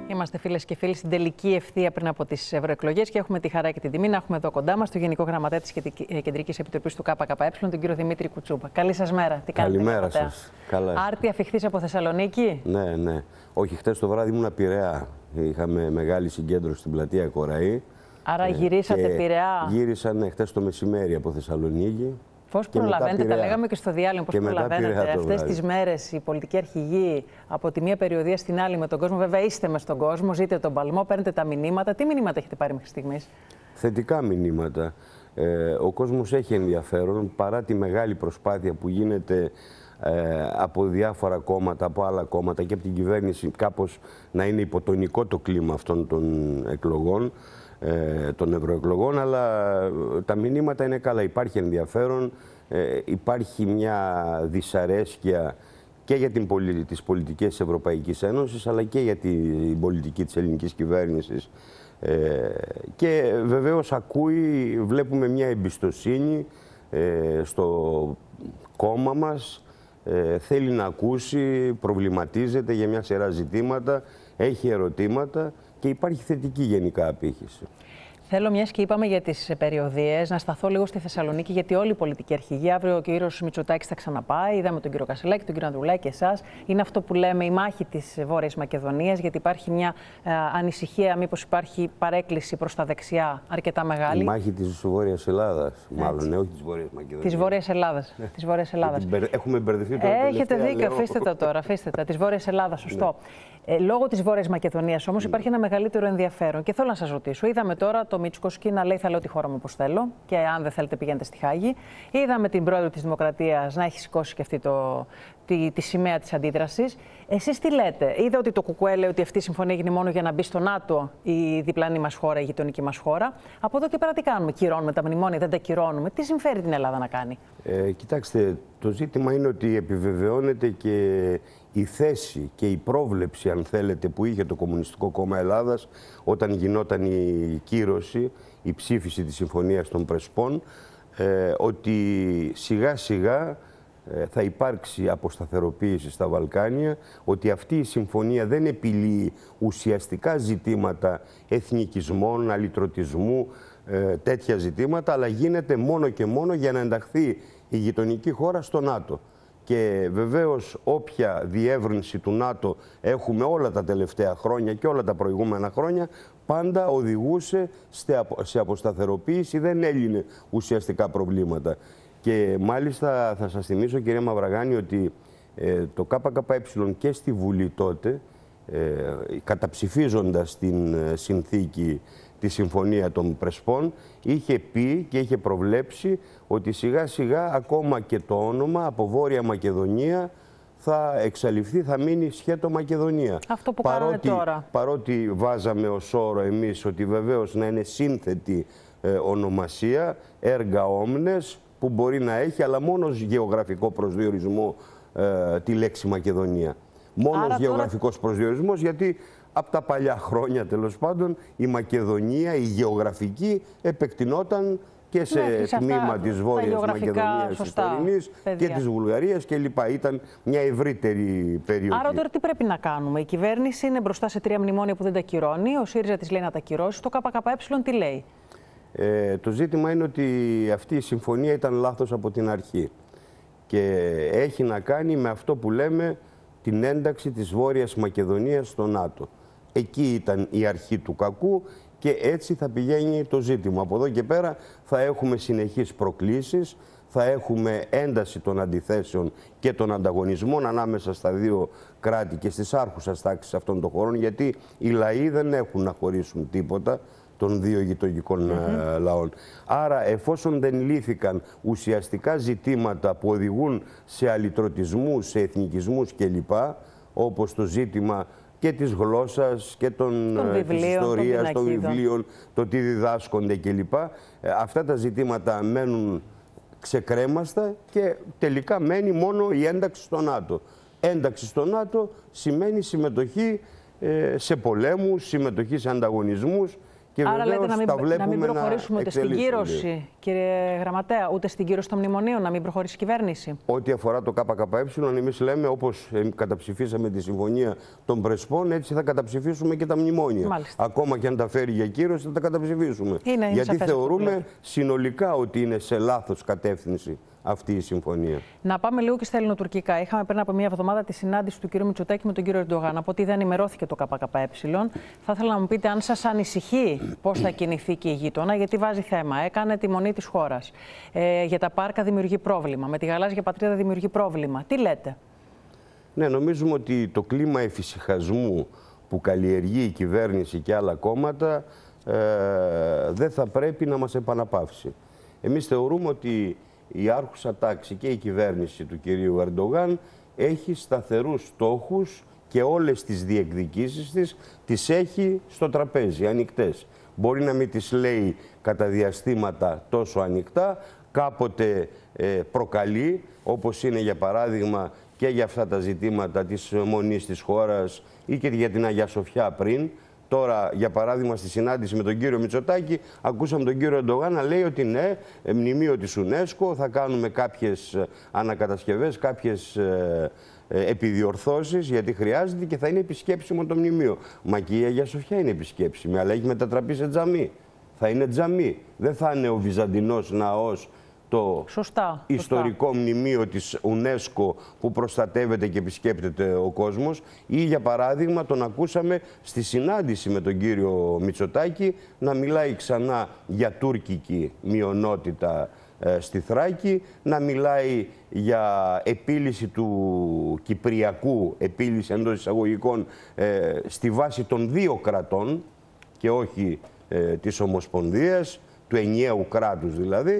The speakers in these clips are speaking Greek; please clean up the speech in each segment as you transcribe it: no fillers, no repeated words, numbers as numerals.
Είμαστε φίλες και φίλοι στην τελική ευθεία πριν από τις ευρωεκλογές και έχουμε τη χαρά και την τιμή να έχουμε εδώ κοντά μας τον Γενικό Γραμματέα της Κεντρικής Επιτροπής του ΚΚΕ, τον κύριο Δημήτρη Κουτσούπα. Καλή σας μέρα. Τι κάνετε? Καλημέρα σας. Καλά. Άρτη αφιχθής από Θεσσαλονίκη. Ναι. Όχι, χτες το βράδυ ήμουν Πειραιά. Είχαμε μεγάλη συγκέντρωση στην πλατεία Κοραή. Άρα γυρίσατε Πειραιά. Γύρισαν χτες το μεσημέρι από Θεσσαλονίκη. Πώς προλαβαίνετε, τα λέγαμε και στο διάλειμμα, πώς προλαβαίνετε αυτές τις μέρες οι πολιτικοί αρχηγοί από τη μία περιοδία στην άλλη με τον κόσμο? Βέβαια είστε μες στον κόσμο, ζείτε τον παλμό, παίρνετε τα μηνύματα. Τι μηνύματα έχετε πάρει μέχρι στιγμής? Θετικά μηνύματα. Ο κόσμος έχει ενδιαφέρον παρά τη μεγάλη προσπάθεια που γίνεται από διάφορα κόμματα, από άλλα κόμματα και από την κυβέρνηση κάπως να είναι υποτονικό το κλίμα αυτών των εκλογών, των ευρωεκλογών, αλλά τα μηνύματα είναι καλά. Υπάρχει ενδιαφέρον, υπάρχει μια δυσαρέσκεια και για τις πολιτικές της Ευρωπαϊκής Ένωσης, αλλά και για την πολιτική της ελληνικής κυβέρνησης. Και βεβαίως βλέπουμε μια εμπιστοσύνη στο κόμμα μας, θέλει να ακούσει, προβληματίζεται για μια σειρά ζητήματα, έχει ερωτήματα και υπάρχει θετική γενικά απήχηση. Θέλω, μιας και είπαμε για τις περιοδίες, να σταθώ λίγο στη Θεσσαλονίκη, γιατί όλοι οι πολιτικοί αρχηγοί, αύριο ο κύριος Μητσοτάκης θα ξαναπάει. Είδαμε τον κύριο Κασελάκη, τον κύριο Ανδρουλάκη, εσάς. Είναι αυτό που λέμε η μάχη της Βόρειας Μακεδονίας, γιατί υπάρχει μια ανησυχία, μήπως υπάρχει παρέκκληση προς τα δεξιά αρκετά μεγάλη. Η μάχη της Βόρειας Ελλάδας, μάλλον, όχι της Βόρειας Μακεδονίας. Της Βόρειας Ελλάδας. Της Βόρειας Ελλάδας. Έχουμε μπερδευτεί τώρα. Έχετε δίκιο, αφήστε τα τώρα, αφήστε τα. Της Βόρειας Ελλάδας, σωστό. Λόγω της Βόρειας Μακεδονίας όμως υπάρχει ένα μεγαλύτερο ενδιαφέρον. Και θέλω να σας ρωτήσω, είδαμε τώρα το Μητσοτάκη να λέει: θα λέω τη χώρα μου όπως θέλω, και αν δεν θέλετε πηγαίνετε στη Χάγη. Είδαμε την πρόεδρο της Δημοκρατίας να έχει σηκώσει και αυτή τη σημαία της αντίδρασης. Εσείς τι λέτε? Είδα ότι το ΚΚΕ λέει ότι αυτή η συμφωνία έγινε μόνο για να μπει στο ΝΑΤΟ η διπλανή μας χώρα, η γειτονική μας χώρα. Από εδώ και πέρα τι κάνουμε? Κυρώνουμε τα μνημόνια, δεν τα κυρώνουμε? Τι συμφέρει την Ελλάδα να κάνει? Κοιτάξτε, το ζήτημα είναι ότι επιβεβαιώνεται και η θέση και η πρόβλεψη, αν θέλετε, που είχε το Κομμουνιστικό Κόμμα Ελλάδας όταν γινόταν η κύρωση, η ψήφιση της Συμφωνίας των Πρεσπών, ότι σιγά σιγά θα υπάρξει αποσταθεροποίηση στα Βαλκάνια, ότι αυτή η συμφωνία δεν επιλύει ουσιαστικά ζητήματα εθνικισμών, αλυτρωτισμού, τέτοια ζητήματα, αλλά γίνεται μόνο και μόνο για να ενταχθεί η γειτονική χώρα στο ΝΑΤΟ. Και βεβαίως όποια διεύρυνση του ΝΑΤΟ έχουμε όλα τα τελευταία χρόνια και όλα τα προηγούμενα χρόνια, πάντα οδηγούσε σε αποσταθεροποίηση, δεν έλυνε ουσιαστικά προβλήματα. Και μάλιστα θα σας θυμίσω, κυρία Μαυραγάνη, ότι το ΚΚΕ και στη Βουλή τότε, καταψηφίζοντας την συνθήκη, τη Συμφωνία των Πρεσπών, είχε πει και είχε προβλέψει ότι σιγά σιγά ακόμα και το όνομα από Βόρεια Μακεδονία θα εξαλειφθεί, θα μείνει σχέτο Μακεδονία. Αυτό που κάνουμε τώρα. Παρότι βάζαμε ως όρο εμείς ότι βεβαίως να είναι σύνθετη ονομασία, έργα όμνες, που μπορεί να έχει, αλλά μόνο γεωγραφικό προσδιορισμό τη λέξη Μακεδονία. Μόνος γεωγραφικός προσδιορισμός, γιατί από τα παλιά χρόνια, τέλος πάντων, η Μακεδονία, η γεωγραφική, επεκτηνόταν και σε τμήμα της Βόρειας Μακεδονίας της τωρινής και της Βουλγαρίας κλπ. Ήταν μια ευρύτερη περιοχή. Άρα τώρα τι πρέπει να κάνουμε? Η κυβέρνηση είναι μπροστά σε 3 μνημόνια που δεν τα κυρώνει, ο ΣΥΡΙΖΑ της λέει να τα κυρώσει, το ΚΚΕ τι λέει? Το ζήτημα είναι ότι αυτή η συμφωνία ήταν λάθος από την αρχή και έχει να κάνει με αυτό που λέμε την ένταξη της Βόρειας Μακεδονίας στο ΝΑΤΟ. Εκεί ήταν η αρχή του κακού και έτσι θα πηγαίνει το ζήτημα. Από εδώ και πέρα θα έχουμε συνεχείς προκλήσεις, θα έχουμε ένταση των αντιθέσεων και των ανταγωνισμών ανάμεσα στα δύο κράτη και στις άρχουσες τάξεις αυτών των χωρών, γιατί οι λαοί δεν έχουν να χωρίσουν τίποτα των δύο γειτονικών λαών. Άρα, εφόσον δεν λύθηκαν ουσιαστικά ζητήματα που οδηγούν σε αλυτρωτισμούς, σε εθνικισμούς κλπ., όπως το ζήτημα και της γλώσσας και της ιστορίας, των βιβλίων, το τι διδάσκονται κλπ., αυτά τα ζητήματα μένουν ξεκρέμαστα και τελικά μένει μόνο η ένταξη στο ΝΑΤΟ. Ένταξη στο ΝΑΤΟ σημαίνει συμμετοχή σε πολέμους, συμμετοχή σε ανταγωνισμούς Και άρα λέτε να μην προχωρήσουμε ούτε στην κύρωση, κύριε Γραμματέα, ούτε στην κύρωση των μνημονίων, να μην προχωρήσει η κυβέρνηση. Ό,τι αφορά το ΚΚΕ, εμείς λέμε, όπως καταψηφίσαμε τη συμφωνία των Πρεσπών, έτσι θα καταψηφίσουμε και τα μνημόνια. Μάλιστα. Ακόμα και αν τα φέρει για κύρωση, θα τα καταψηφίσουμε. Γιατί θεωρούμε συνολικά ότι είναι σε λάθος κατεύθυνση αυτή η συμφωνία. Να πάμε λίγο και στα ελληνοτουρκικά. Είχαμε πριν από μία εβδομάδα τη συνάντηση του κ. Μητσοτάκη με τον κύριο Ερντογάν. Από ό,τι δεν ενημερώθηκε το ΚΚΕ. Θα ήθελα να μου πείτε αν σας ανησυχεί πώς θα κινηθεί και η γείτονα, γιατί βάζει θέμα. Έκανε τη μονή της χώρας. Για τα πάρκα δημιουργεί πρόβλημα. Με τη γαλάζια πατρίδα δημιουργεί πρόβλημα. Τι λέτε? Ναι, νομίζουμε ότι το κλίμα εφησυχασμού που καλλιεργεί η κυβέρνηση και άλλα κόμματα δεν θα πρέπει να μας επαναπαύσει. Εμείς θεωρούμε ότι η άρχουσα τάξη και η κυβέρνηση του κυρίου Ερντογάν έχει σταθερούς στόχους και όλες τις διεκδικήσεις της τις έχει στο τραπέζι, ανοιχτές. Μπορεί να μην τις λέει κατά διαστήματα τόσο ανοιχτά, κάποτε προκαλεί, όπως είναι για παράδειγμα και για αυτά τα ζητήματα της μονής της χώρας ή και για την Αγία Σοφιά πριν. Τώρα, για παράδειγμα, στη συνάντηση με τον κύριο Μητσοτάκη, ακούσαμε τον κύριο Ερντογάν να λέει ότι ναι, μνημείο της UNESCO, θα κάνουμε κάποιες ανακατασκευές, κάποιες επιδιορθώσεις, γιατί χρειάζεται και θα είναι επισκέψιμο το μνημείο. Μα και η Αγία Σοφιά είναι επισκέψιμη, αλλά έχει μετατραπεί σε τζαμί. Θα είναι τζαμί. Δεν θα είναι ο Βυζαντινός ναός, το ιστορικό μνημείο της UNESCO που προστατεύεται και επισκέπτεται ο κόσμος. Ή για παράδειγμα τον ακούσαμε στη συνάντηση με τον κύριο Μητσοτάκη να μιλάει ξανά για τουρκική μειονότητα στη Θράκη, να μιλάει για επίλυση του Κυπριακού, επίλυση εντός εισαγωγικών, στη βάση των δύο κρατών και όχι της Ομοσπονδίας, του ενιαίου κράτους δηλαδή.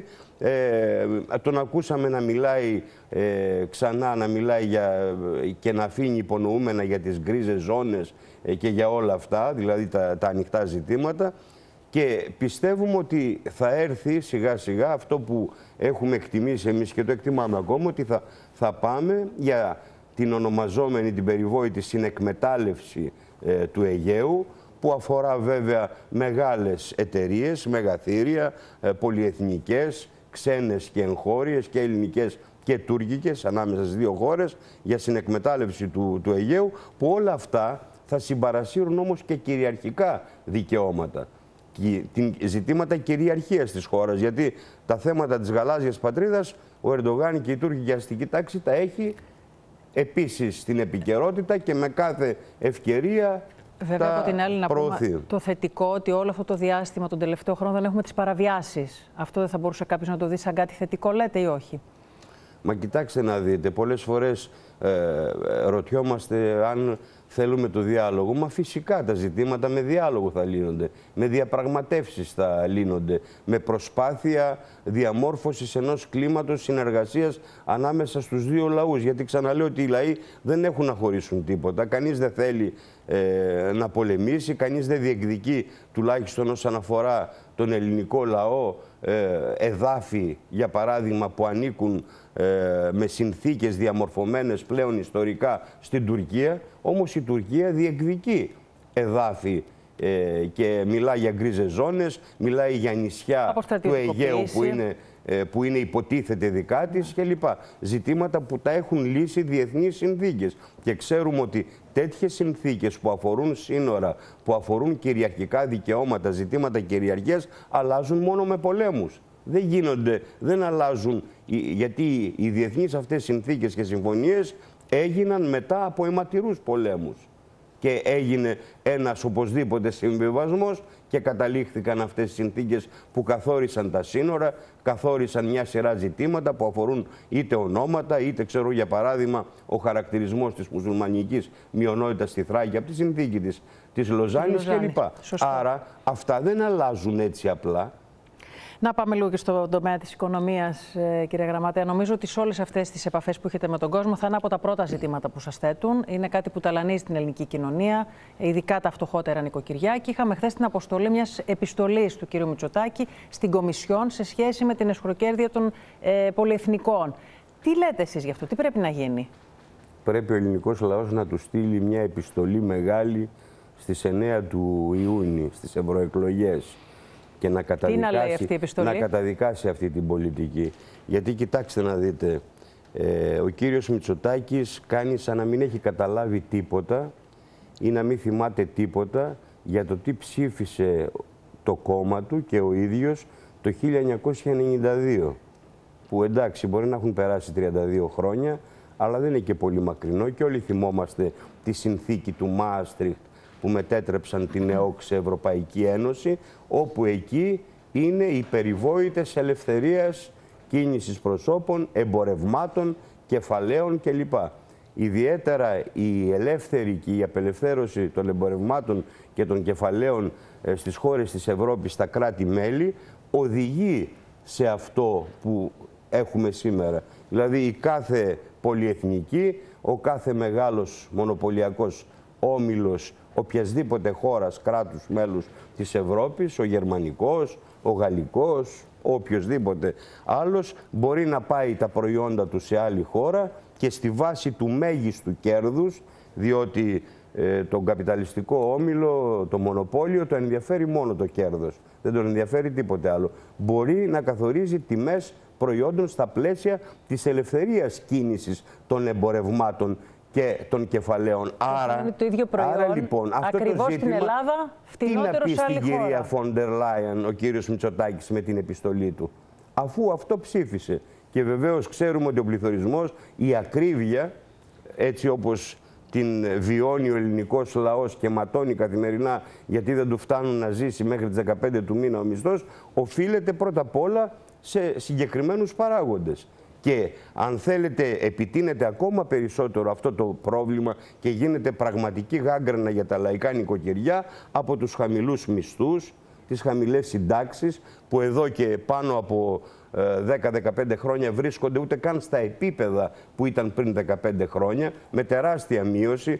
Τον ακούσαμε να μιλάει ξανά, να μιλάει και να αφήνει υπονοούμενα για τις γκρίζες ζώνες και για όλα αυτά, δηλαδή τα ανοιχτά ζητήματα. Και πιστεύουμε ότι θα έρθει σιγά σιγά αυτό που έχουμε εκτιμήσει εμείς και το εκτιμάμε ακόμα, ότι θα πάμε για την ονομαζόμενη, την περιβόητη συνεκμετάλλευση του Αιγαίου, που αφορά βέβαια μεγάλες εταιρείες, μεγαθύρια, πολυεθνικές, ξένες και εγχώριες και ελληνικές και τουρκικές ανάμεσα στις δύο χώρες για συνεκμετάλλευση του Αιγαίου, που όλα αυτά θα συμπαρασύρουν όμως και κυριαρχικά δικαιώματα. Ζητήματα κυριαρχίας της χώρας, γιατί τα θέματα της γαλάζιας πατρίδας ο Ερντογάν και η τουρκική αστική τάξη τα έχει επίσης στην επικαιρότητα και με κάθε ευκαιρία. Βέβαια, από την άλλη, να πούμε το θετικό ότι όλο αυτό το διάστημα, τον τελευταίο χρόνο, δεν έχουμε τις παραβιάσεις. Αυτό δεν θα μπορούσε κάποιος να το δει σαν κάτι θετικό, λέτε, ή όχι? Μα κοιτάξτε να δείτε, πολλές φορές ρωτιόμαστε αν θέλουμε το διάλογο. Μα φυσικά τα ζητήματα με διάλογο θα λύνονται, με διαπραγματεύσεις θα λύνονται, με προσπάθεια διαμόρφωσης ενός κλίματος συνεργασίας ανάμεσα στους δύο λαούς. Γιατί ξαναλέω ότι οι λαοί δεν έχουν να χωρίσουν τίποτα. Κανείς δεν θέλει να πολεμήσει, κανείς δεν διεκδικεί, τουλάχιστον όσον αφορά τον ελληνικό λαό, εδάφη, για παράδειγμα, που ανήκουν με συνθήκες διαμορφωμένες πλέον ιστορικά στην Τουρκία. Όμως η Τουρκία διεκδικεί εδάφη και μιλάει για γκρίζες ζώνες, μιλάει για νησιά του Αιγαίου που είναι υποτίθεται δικά της κλπ. Ζητήματα που τα έχουν λύσει διεθνείς συνθήκες. Και ξέρουμε ότι τέτοιες συνθήκες που αφορούν σύνορα, που αφορούν κυριαρχικά δικαιώματα, ζητήματα κυριαρχίας, αλλάζουν μόνο με πολέμους. Δεν αλλάζουν, γιατί οι διεθνείς αυτές συνθήκες και συμφωνίες έγιναν μετά από αιματηρούς πολέμους. Και έγινε ένας οπωσδήποτε συμβιβασμός και καταλήχθηκαν αυτές οι συνθήκες που καθόρισαν τα σύνορα, καθόρισαν μια σειρά ζητήματα που αφορούν είτε ονόματα, είτε ξέρω για παράδειγμα ο χαρακτηρισμός της μουσουλμανικής μειονότητας στη Θράκη από τη συνθήκη της Λοζάνης κλπ. Άρα αυτά δεν αλλάζουν έτσι απλά. Να πάμε λίγο και στον τομέα της οικονομίας, κύριε Γραμματέα. Νομίζω ότι σε όλες αυτές τις επαφές που έχετε με τον κόσμο θα είναι από τα πρώτα ζητήματα που σας θέτουν. Είναι κάτι που ταλανίζει την ελληνική κοινωνία, ειδικά τα φτωχότερα νοικοκυριά. Και είχαμε χθες την αποστολή μιας επιστολής του κύριου Μητσοτάκη στην Κομισιόν σε σχέση με την εσχροκέρδεια των πολυεθνικών. Τι λέτε εσείς γι' αυτό, τι πρέπει να γίνει? Πρέπει ο ελληνικός λαός να του στείλει μια επιστολή μεγάλη στις 9 του Ιούνιου, στις ευρωεκλογές, και να καταδικάσει αυτή την πολιτική. Γιατί κοιτάξτε να δείτε, ο κύριος Μητσοτάκης κάνει σαν να μην έχει καταλάβει τίποτα ή να μην θυμάται τίποτα για το τι ψήφισε το κόμμα του και ο ίδιος το 1992. Που εντάξει, μπορεί να έχουν περάσει 32 χρόνια, αλλά δεν είναι και πολύ μακρινό και όλοι θυμόμαστε τη συνθήκη του Μάστριχτ που μετέτρεψαν την ΕΟΚ σε Ευρωπαϊκή Ένωση, όπου εκεί είναι οι περιβόητες ελευθερίας κίνησης προσώπων, εμπορευμάτων, κεφαλαίων κλπ. Ιδιαίτερα η ελεύθερη και η απελευθέρωση των εμπορευμάτων και των κεφαλαίων στις χώρες της Ευρώπης, στα κράτη-μέλη, οδηγεί σε αυτό που έχουμε σήμερα. Δηλαδή η κάθε πολυεθνική, ο κάθε μεγάλος μονοπωλιακός όμιλος οποιασδήποτε χώρας, κράτους μέλους της Ευρώπης, ο γερμανικός, ο γαλλικός, ο οποιοσδήποτε άλλος, μπορεί να πάει τα προϊόντα του σε άλλη χώρα και στη βάση του μέγιστου κέρδους, διότι τον καπιταλιστικό όμιλο, το μονοπόλιο, το ενδιαφέρει μόνο το κέρδος. Δεν τον ενδιαφέρει τίποτε άλλο. Μπορεί να καθορίζει τιμές προϊόντων στα πλαίσια της ελευθερίας κίνησης των εμπορευμάτων και των κεφαλαίων. Άρα, είναι το ίδιο προϊόν, άρα λοιπόν, αυτό ακριβώς το ζήτημα, στην Ελλάδα, φτηνότερο σε άλλη χώρα. Τι να πει στην κυρία Φόντερ Λάιεν ο κύριος Μητσοτάκης με την επιστολή του, αφού αυτό ψήφισε. Και βεβαίως ξέρουμε ότι ο πληθωρισμός, η ακρίβεια, έτσι όπως την βιώνει ο ελληνικός λαός και ματώνει καθημερινά γιατί δεν του φτάνουν να ζήσει μέχρι τις 15 του μήνα ο μισθός, οφείλεται πρώτα απ' όλα σε συγκεκριμένους παράγοντες. Και αν θέλετε επιτείνεται ακόμα περισσότερο αυτό το πρόβλημα και γίνεται πραγματική γάγκρανα για τα λαϊκά νοικοκυριά από τους χαμηλούς μισθούς, τις χαμηλές συντάξεις που εδώ και πάνω από 10-15 χρόνια βρίσκονται ούτε καν στα επίπεδα που ήταν πριν 15 χρόνια, με τεράστια μείωση,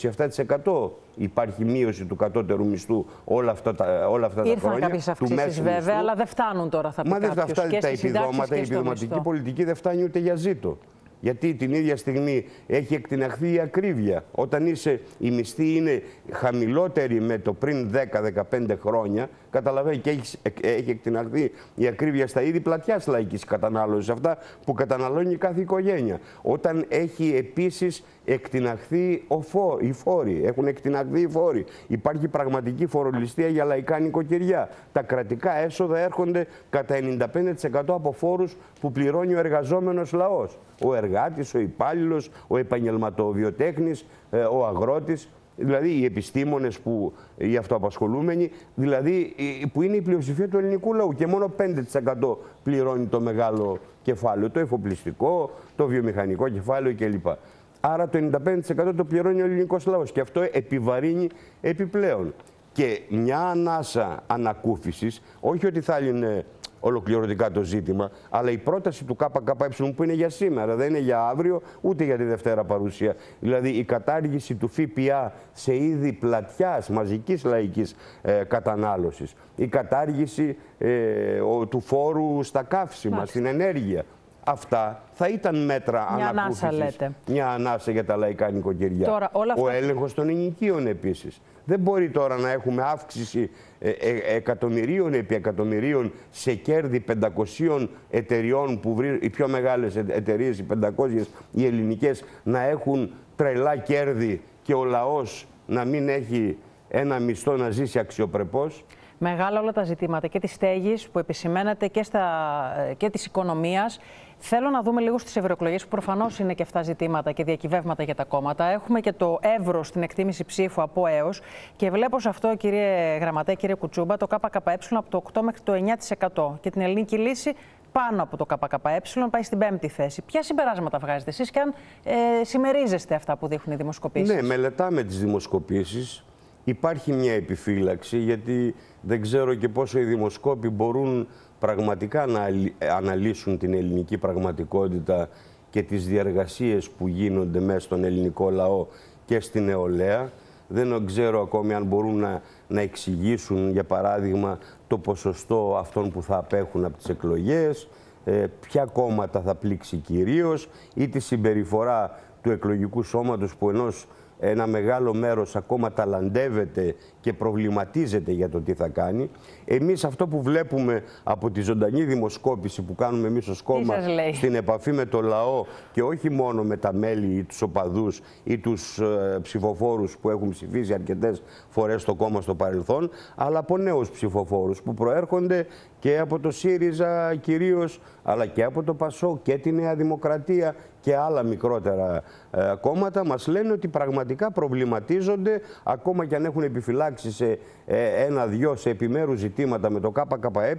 27% υπάρχει μείωση του κατώτερου μισθού όλα αυτά τα χρόνια. Ήρθαν κάποιες αυξήσεις βέβαια, μισθού, αλλά δεν φτάνουν τώρα, θα πει κάποιος. Μα δεν φτάνουν τα επιδόματα, η επιδοματική πολιτική δεν φτάνει ούτε για ζήτο. Γιατί την ίδια στιγμή έχει εκτιναχθεί η ακρίβεια. Όταν η μισθή είναι χαμηλότερη με το πριν 10-15 χρόνια, καταλαβαίνει και έχει εκτιναχθεί η ακρίβεια στα είδη πλατιάς λαϊκής κατανάλωσης, αυτά που καταναλώνει κάθε οικογένεια. Όταν έχει επίσης εκτιναχθεί οι φόροι, έχουν εκτιναχθεί οι φόροι. Υπάρχει πραγματική φορολιστία για λαϊκά νοικοκυριά. Τα κρατικά έσοδα έρχονται κατά 95% από φόρους που πληρώνει ο εργαζόμενος λαός. Ο εργάτης, ο υπάλληλος, ο επαγγελματοβιοτέχνης, ο αγρότης, δηλαδή οι επιστήμονες, οι αυτοαπασχολούμενοι, δηλαδή που είναι η πλειοψηφία του ελληνικού λαού και μόνο 5% πληρώνει το μεγάλο κεφάλαιο, το εφοπλιστικό, το βιομηχανικό κεφάλαιο κλπ. Άρα το 95% το πληρώνει ο ελληνικός λαός και αυτό επιβαρύνει επιπλέον. Και μια ανάσα ανακούφισης, όχι ότι θα είναι ολοκληρωτικά το ζήτημα, αλλά η πρόταση του ΚΚΕ που είναι για σήμερα, δεν είναι για αύριο, ούτε για τη Δευτέρα παρουσία. Δηλαδή η κατάργηση του ΦΠΑ σε είδη πλατιάς, μαζικής λαϊκής κατανάλωσης, η κατάργηση του φόρου στα καύσιμα, στην ενέργεια. Αυτά θα ήταν μέτρα ανακούφισης. Μια ανάσα για τα λαϊκά νοικοκυριά. Τώρα, ο έλεγχος των ενοικίων επίσης. Δεν μπορεί τώρα να έχουμε αύξηση εκατομμυρίων επί εκατομμυρίων σε κέρδη 500 εταιριών που οι πιο μεγάλες εταιρείες, οι 500, οι ελληνικές, να έχουν τρελά κέρδη και ο λαός να μην έχει ένα μισθό να ζήσει αξιοπρεπώς. Μεγάλα όλα τα ζητήματα και της στέγης που επισημαίνεται και της οικονομίας. Θέλω να δούμε λίγο στις ευρωεκλογές που προφανώς είναι και αυτά ζητήματα και διακυβεύματα για τα κόμματα. Έχουμε και το εύρος στην εκτίμηση ψήφου από έως και βλέπω σε αυτό, κύριε Γραμματέα, κύριε Κουτσούμπα, το ΚΚΕ από το 8 μέχρι το 9% και την ελληνική λύση πάνω από το ΚΚΕ πάει στην 5η θέση. Ποια συμπεράσματα βγάζετε εσείς και αν συμμερίζεστε αυτά που δείχνουν οι δημοσκοπήσεις? Ναι, μελετάμε τις δημοσκοπήσεις. Υπάρχει μια επιφύλαξη γιατί δεν ξέρω και πόσο οι δημοσκόποι μπορούν πραγματικά να αναλύσουν την ελληνική πραγματικότητα και τις διεργασίες που γίνονται μέσα στον ελληνικό λαό και στην νεολαία. Δεν ξέρω ακόμη αν μπορούν να εξηγήσουν, για παράδειγμα, το ποσοστό αυτών που θα απέχουν από τις εκλογές, ποια κόμματα θα πλήξει κυρίως ή τη συμπεριφορά του εκλογικού σώματος που ενός ένα μεγάλο μέρος ακόμα ταλαντεύεται και προβληματίζεται για το τι θα κάνει. Εμείς αυτό που βλέπουμε από τη ζωντανή δημοσκόπηση που κάνουμε εμείς ως κόμμα στην επαφή με το λαό και όχι μόνο με τα μέλη ή τους οπαδούς ή τους ψηφοφόρους που έχουν ψηφίσει αρκετές φορές το κόμμα στο παρελθόν, αλλά από νέους ψηφοφόρους που προέρχονται και από το ΣΥΡΙΖΑ κυρίως, αλλά και από το ΠΑΣΟΚ και τη Νέα Δημοκρατία και άλλα μικρότερα κόμματα, μας λένε ότι πραγματικά προβληματίζονται, ακόμα και αν έχουν επιφυλάξει σε ένα-δυο σε επιμέρους ζητήματα με το ΚΚΕ,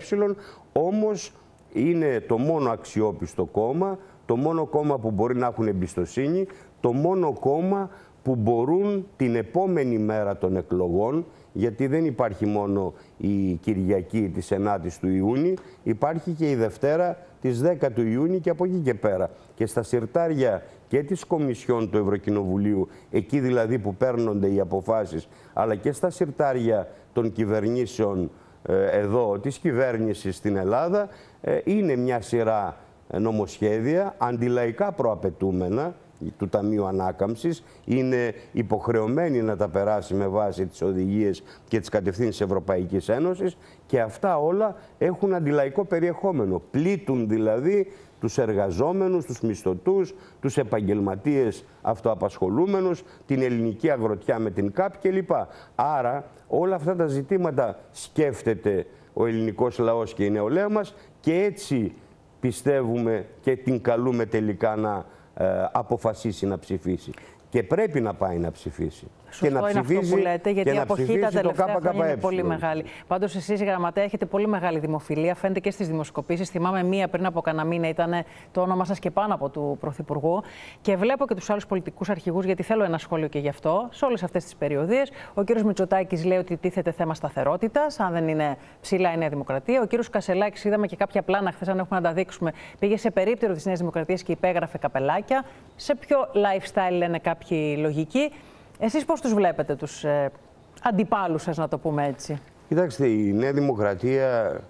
όμως είναι το μόνο αξιόπιστο κόμμα, το μόνο κόμμα που μπορεί να έχουν εμπιστοσύνη, το μόνο κόμμα που μπορούν την επόμενη μέρα των εκλογών, γιατί δεν υπάρχει μόνο η Κυριακή της 9ης του Ιούνιου, υπάρχει και η Δευτέρα της 10 του Ιούνιου και από εκεί και πέρα. Και στα συρτάρια και της Κομισιόν του Ευρωκοινοβουλίου, εκεί δηλαδή που παίρνονται οι αποφάσεις, αλλά και στα συρτάρια των κυβερνήσεων εδώ, της κυβέρνησης στην Ελλάδα, είναι μια σειρά νομοσχέδια αντιλαϊκά προαπαιτούμενα του Ταμείου Ανάκαμψης, είναι υποχρεωμένη να τα περάσει με βάση τις οδηγίες και τις κατευθύνσεις Ευρωπαϊκής Ένωσης και αυτά όλα έχουν αντιλαϊκό περιεχόμενο. Πλήττουν δηλαδή τους εργαζόμενους, τους μισθωτούς, τους επαγγελματίες αυτοαπασχολούμενους, την ελληνική αγροτιά με την ΚΑΠ κλπ. Άρα όλα αυτά τα ζητήματα σκέφτεται ο ελληνικός λαός και η νεολαία μας και έτσι πιστεύουμε και την καλούμε τελικά να αποφασίσει να ψηφίσει. Και πρέπει να πάει να ψηφίσει. Σωστό και να είναι ψηφίσει αυτό που λέτε, γιατί η αποχή τα τελευταία χρόνια είναι πολύ μεγάλη. Πάντως, εσείς, Γραμματέα, έχετε πολύ μεγάλη δημοφιλία. Φαίνεται και στις δημοσκοπήσεις. Θυμάμαι μία πριν από κανένα μήνα, ήταν το όνομά σας και πάνω από του Πρωθυπουργού. Και βλέπω και τους άλλους πολιτικούς αρχηγούς, γιατί θέλω ένα σχόλιο και γι' αυτό, σε όλες αυτές τις περιοδίες. Ο κύριος Μητσοτάκης λέει ότι τίθεται θέμα σταθερότητας, αν δεν είναι ψηλά η Νέα Δημοκρατία. Ο κύριος Κασελάκης, είδαμε και κάποια πλάνα χθες, αν έχουμε να τα δείξουμε, πήγε σε περίπτερο της Νέας Δημοκρατίας και υπέγραφε καπελάκια. Σε ποιο lifestyle λένε κάποιοι λογικοί. Εσείς πώς τους βλέπετε τους αντιπάλους σας, να το πούμε έτσι? Κοιτάξτε, η Νέα Δημοκρατία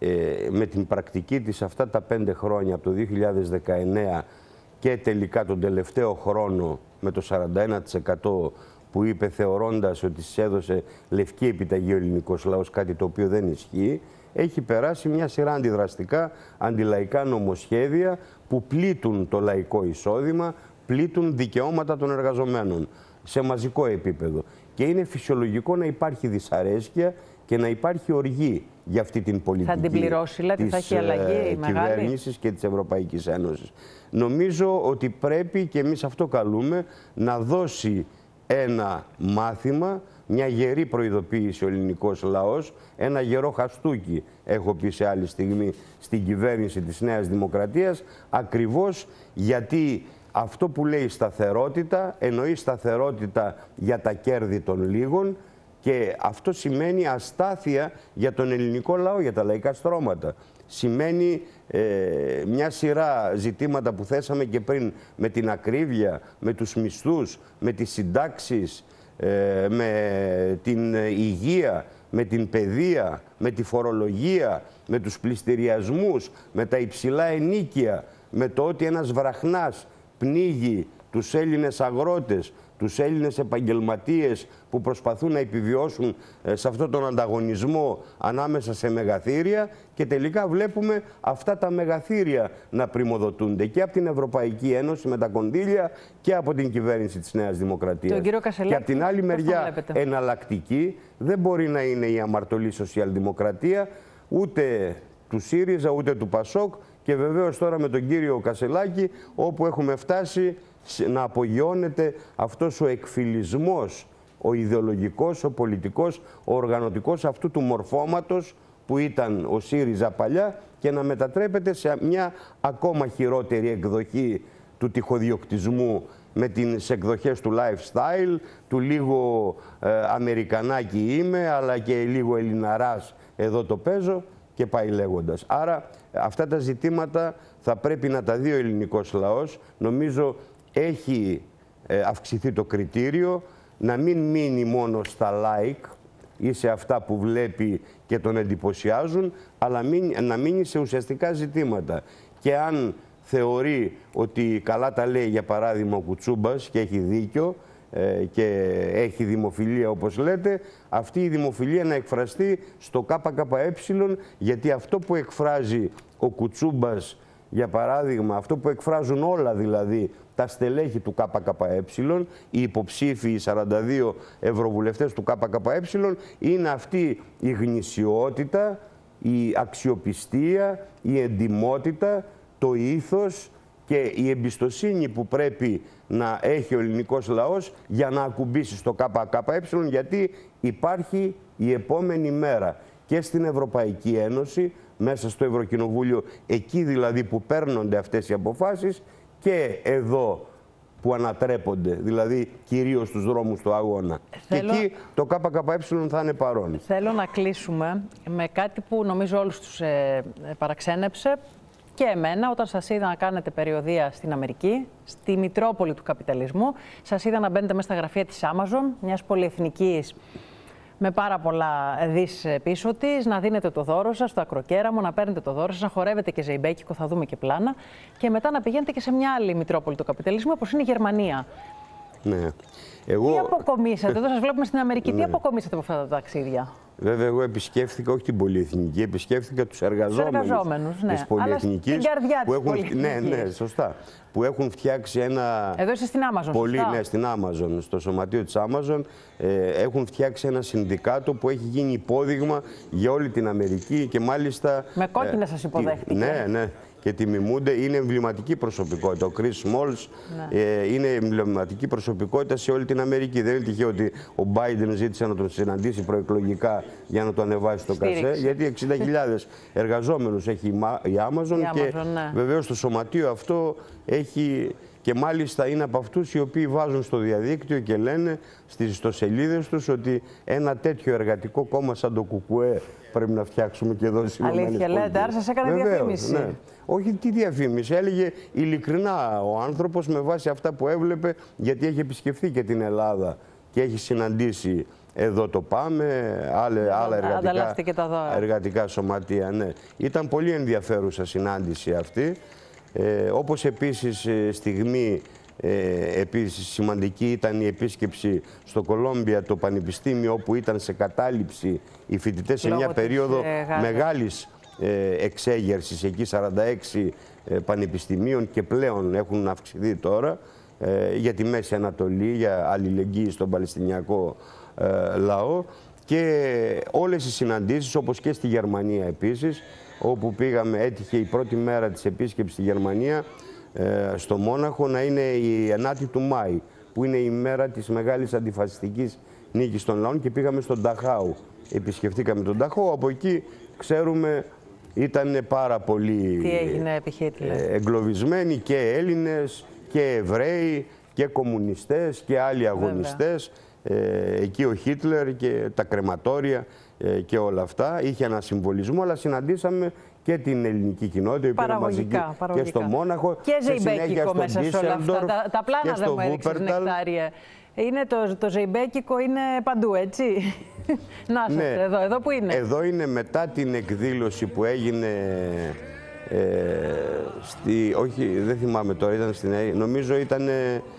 με την πρακτική της αυτά τα 5 χρόνια, από το 2019 και τελικά τον τελευταίο χρόνο με το 41% που είπε, θεωρώντας ότι της έδωσε λευκή επιταγή ο ελληνικός λαός, κάτι το οποίο δεν ισχύει, έχει περάσει μια σειρά αντιδραστικά αντιλαϊκά νομοσχέδια που πλήττουν το λαϊκό εισόδημα, πλήττουν δικαιώματα των εργαζομένων σε μαζικό επίπεδο. Και είναι φυσιολογικό να υπάρχει δυσαρέσκεια και να υπάρχει οργή για αυτή την πολιτική. Θα την πληρώσει, λέτε, θα έχει αλλαγή κυβέρνησης και της Ευρωπαϊκής Ένωσης. Νομίζω ότι πρέπει, και εμείς αυτό καλούμε, να δώσει ένα μάθημα, μια γερή προειδοποίηση ο ελληνικός λαός, ένα γερό χαστούκι, έχω πει σε άλλη στιγμή, στην κυβέρνηση της Νέας Δημοκρατίας, ακριβώς γιατί αυτό που λέει σταθερότητα εννοεί σταθερότητα για τα κέρδη των λίγων και αυτό σημαίνει αστάθεια για τον ελληνικό λαό, για τα λαϊκά στρώματα. Σημαίνει μια σειρά ζητήματα που θέσαμε και πριν, με την ακρίβεια, με τους μισθούς, με τις συντάξεις, με την υγεία, με την παιδεία, με τη φορολογία, με τους πληστηριασμούς, με τα υψηλά ενίκια, με το ότι ένας βραχνάς πνίγει τους Έλληνες αγρότες, τους Έλληνες επαγγελματίες που προσπαθούν να επιβιώσουν σε αυτόν τον ανταγωνισμό ανάμεσα σε μεγαθύρια και τελικά βλέπουμε αυτά τα μεγαθύρια να πριμοδοτούνται και από την Ευρωπαϊκή Ένωση με τα κονδύλια και από την κυβέρνηση της Νέας Δημοκρατίας. Και από την άλλη μεριά εναλλακτική δεν μπορεί να είναι η αμαρτωλή σοσιαλδημοκρατία ούτε του ΣΥΡΙΖΑ ούτε του ΠΑΣΟΚ και βεβαίως τώρα με τον κύριο Κασελάκη, όπου έχουμε φτάσει να απογειώνεται αυτός ο εκφυλισμός, ο ιδεολογικός, ο πολιτικός, ο οργανωτικός αυτού του μορφώματος που ήταν ο ΣΥΡΙΖΑ παλιά και να μετατρέπεται σε μια ακόμα χειρότερη εκδοχή του τυχοδιοκτισμού με τις εκδοχές του lifestyle, του λίγο Αμερικανάκι είμαι, αλλά και λίγο Ελληναράς εδώ το παίζω και πάει λέγοντας. Άρα αυτά τα ζητήματα θα πρέπει να τα δει ο ελληνικός λαός. Νομίζω έχει αυξηθεί το κριτήριο, να μην μείνει μόνο στα like ή σε αυτά που βλέπει και τον εντυπωσιάζουν, αλλά να μείνει σε ουσιαστικά ζητήματα. Και αν θεωρεί ότι καλά τα λέει, για παράδειγμα, ο Κουτσούμπας και έχει δίκιο, και έχει δημοφιλία όπως λέτε, αυτή η δημοφιλία να εκφραστεί στο ΚΚΕ, γιατί αυτό που εκφράζει ο Κουτσούμπας, για παράδειγμα, αυτό που εκφράζουν όλα δηλαδή τα στελέχη του ΚΚΕ, οι υποψήφοι, οι 42 ευρωβουλευτές του ΚΚΕ, είναι αυτή η γνησιότητα, η αξιοπιστία, η εντιμότητα, το ήθος και η εμπιστοσύνη που πρέπει να έχει ο ελληνικός λαός για να ακουμπήσει στο ΚΚΕ, γιατί υπάρχει η επόμενη μέρα και στην Ευρωπαϊκή Ένωση, μέσα στο Ευρωκοινοβούλιο, εκεί δηλαδή που παίρνονται αυτές οι αποφάσεις, και εδώ που ανατρέπονται, δηλαδή κυρίως στους δρόμους του αγώνα. Και εκεί το ΚΚΕ θα είναι παρόν. Θέλω να κλείσουμε με κάτι που νομίζω όλους τους παραξένεψε και εμένα, όταν σας είδα να κάνετε περιοδεία στην Αμερική, στη Μητρόπολη του καπιταλισμού. Σας είδα να μπαίνετε μέσα στα γραφεία της Amazon, μιας πολυεθνικής με πάρα πολλά δις πίσω της, να δίνετε το δώρο σας στο ακροκέραμο, να παίρνετε το δώρο σας, να χορεύετε και ζεϊμπέκικο, θα δούμε και πλάνα, και μετά να πηγαίνετε και σε μια άλλη Μητρόπολη του καπιταλισμού, όπως είναι η Γερμανία. Ναι. Τι αποκομίσατε, εδώ σας βλέπουμε στην Αμερική, τι αποκομίσατε από αυτά τα ταξίδια? Βέβαια, εγώ επισκέφθηκα όχι την πολυεθνική, επισκέφθηκα τους εργαζόμενους ναι. της πολυεθνικής. Στην καρδιά της πολυεθνικής. Ναι, σωστά. Που έχουν φτιάξει ένα... Εδώ είσαι στην Amazon, σωστά. Ναι, στην Amazon, στο σωματείο της Amazon. Έχουν φτιάξει ένα συνδικάτο που έχει γίνει υπόδειγμα για όλη την Αμερική και μάλιστα... Με κόκκινα σας υποδέχτηκε. Ναι. Και τιμημούνται, είναι εμβληματική προσωπικότητα. Ο Chris Smalls είναι εμβληματική προσωπικότητα σε όλη την Αμερική. Δεν είναι τυχαίο ότι ο Biden ζήτησε να τον συναντήσει προεκλογικά για να το ανεβάσει στο κασέ, γιατί 60.000 εργαζόμενους έχει η Amazon και ναι. Βεβαίως το σωματείο αυτό έχει... Και μάλιστα είναι από αυτούς οι οποίοι βάζουν στο διαδίκτυο και λένε στις ιστοσελίδες τους ότι ένα τέτοιο εργατικό κόμμα σαν το ΚΚΕ πρέπει να φτιάξουμε και εδώ στις ΗΠΑ. Αλήθεια λέτε, άρα σας έκανε διαφήμιση. Ναι. Όχι τι διαφήμιση, έλεγε ειλικρινά ο άνθρωπος με βάση αυτά που έβλεπε, γιατί έχει επισκεφθεί και την Ελλάδα και έχει συναντήσει εδώ το ΠΑΜΕ, άλλα εργατικά σωματεία. Ναι. Ήταν πολύ ενδιαφέρουσα συνάντηση αυτή. Όπως επίσης στιγμή επίσης σημαντική ήταν η επίσκεψη στο Κολόμπια, το Πανεπιστήμιο, όπου ήταν σε κατάληψη οι φοιτητές σε μια περίοδο μεγάλης εξέγερσης, εκεί 46 πανεπιστημίων και πλέον έχουν αυξηθεί τώρα, για τη Μέση Ανατολή, για αλληλεγγύη στον Παλαιστινιακό λαό, και όλες οι συναντήσεις, όπως και στη Γερμανία επίσης, όπου πήγαμε, έτυχε η πρώτη μέρα της επίσκεψης στη Γερμανία, στο Μόναχο, να είναι η 9η του Μάη, που είναι η μέρα της μεγάλης αντιφασιστικής νίκης των λαών, και πήγαμε στον Νταχάου. Επισκεφτήκαμε τον Νταχάου, από εκεί ξέρουμε ήταν πάρα πολύ εγκλωβισμένοι και Έλληνες και Εβραίοι και κομμουνιστές και άλλοι αγωνιστές. Εκεί ο Χίτλερ και τα κρεματόρια και όλα αυτά. Είχε ένα συμβολισμό, αλλά συναντήσαμε και την ελληνική κοινότητα, παραγωγικά. Και στο Μόναχο και ζεϊμπέκικο μέσα σε όλα αυτά. Τα πλάνα δεν μου έδειξες, Νεκτάριε. Είναι το ζεϊμπέκικο είναι παντού, έτσι. Να σας, ναι. Εδώ που είναι. Εδώ είναι μετά την εκδήλωση που έγινε όχι, δεν θυμάμαι τώρα, ήταν νομίζω ήταν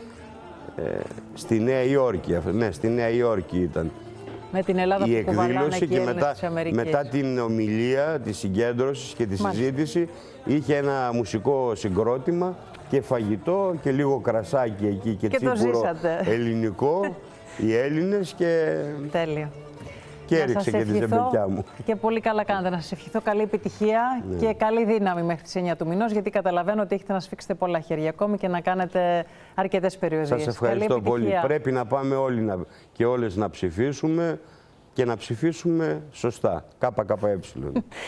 στη Νέα Υόρκη. Ναι, στη Νέα Υόρκη ήταν. Με την Ελλάδα η που εκδήλωση και μετά την ομιλία της συγκέντρωσης και τη συζήτηση είχε ένα μουσικό συγκρότημα και φαγητό και λίγο κρασάκι εκεί και τσίπουρο ελληνικό, οι Έλληνες, και τέλεια. Και έριξε και τη ζεμπεκιά μου. Και πολύ καλά κάνετε. Να σας ευχηθώ καλή επιτυχία και καλή δύναμη μέχρι τις 9 του μηνός, γιατί καταλαβαίνω ότι έχετε να σφίξετε πολλά χέρια ακόμη και να κάνετε αρκετές περιοδίες. Σας ευχαριστώ πολύ. Πρέπει να πάμε όλοι και όλες να ψηφίσουμε και να ψηφίσουμε σωστά. ΚΚΕ.